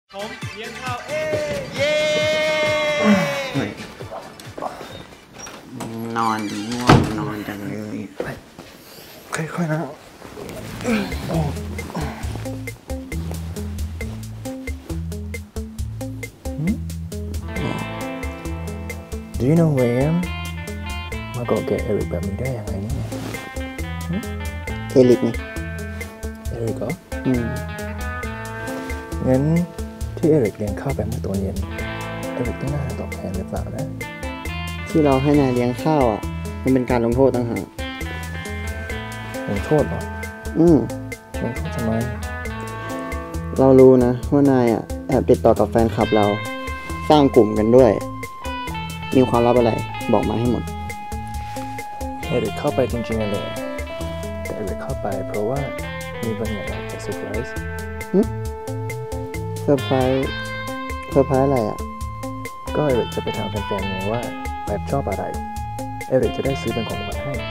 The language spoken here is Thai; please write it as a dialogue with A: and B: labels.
A: ผมเลี้ยงข้าว
B: เย้นอนง่วงนอนจังเลย
C: ค่อยๆนะDo you know who I am มาเกาะแกะเอริกแบบนี้ได้ยังไงเนี่ย
B: เอริกไง
C: เอริกเหรองั้นที่เอริกเลี้ยงข้าวแบบเมื่อตอนเย็นเอริกต้องน่าตอบแทนหรือเปล่านะ
B: ที่เราให้นายเลี้ยงข้าวอ่ะมันเป็นการลงโทษต่างหาก
C: ลงโทษเหรอลงโทษทำไม
B: เรารู้นะว่านายอ่ะแอบติดต่อกับแฟนคลับเราสร้างกลุ่มกันด้วยมีความลับอะไรบอกมาให้หมด
C: เอริกเข้าไปจริงๆเลยแต่เอริกเข้าไปเพราะว่ามีบางอย่างอยากจะเซอร์ไพรส์
B: เซอร์ไพรส์อะไรอ่ะ
C: ก็เอริกจะไปถามแฟนๆไงว่าแบบชอบอะไรเอริกจะได้ซื้อเป็นของขวัญให้